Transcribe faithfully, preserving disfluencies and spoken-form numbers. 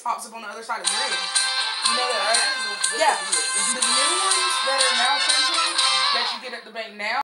pops up on the other side of green. You know that, right? Yeah. The new ones that are now printing that you get at the bank now.